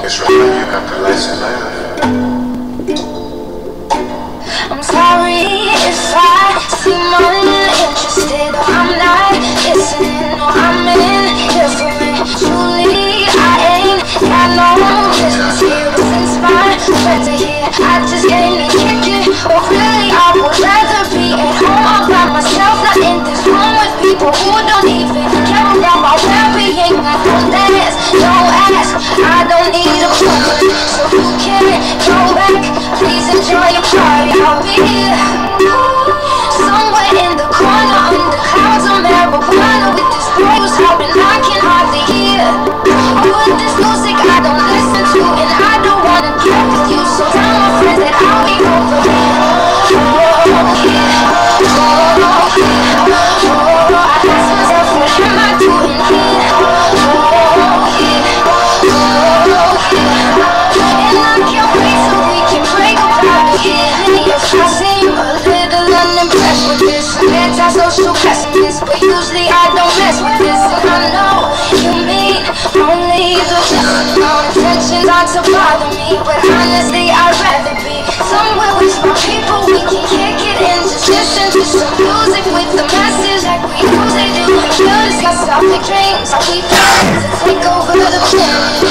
It's right now you got the lesson learned. I'm sorry if I seem uninterested, or I'm not listening, or I'm indifferent. Truly, I ain't got no business here, but since my friends are here, I just came to kick it. Or really, I would rather be at home all by myself, not in this room with people who don't even care about my well-being. I don't dance, don't ask, I don't need a phone, so you can go back. Please enjoy your party. I'll be here, somewhere in the corner, under clouds of marijuana, with this boy who's howling I can hardly hear. With this music I don't listen to, and I don't wanna get with you, so tell my friends that I'll be over here. Oh yeah, oh yeah, oh, I ask myself, what am I doing here? Oh yeah, oh yeah, and I can't wait so we can break up out of here. If I seem a little unimpressed with this, I'm anti-social pessimist, but usually I don't mess with this. And I know you mean only the best. No intentions aren't to bother me, but honestly I'd rather be somewhere with my people. We can kick it and just listen to some music with the message like we usually do. Kill this got selfish dreams, how we plan to take over the planet.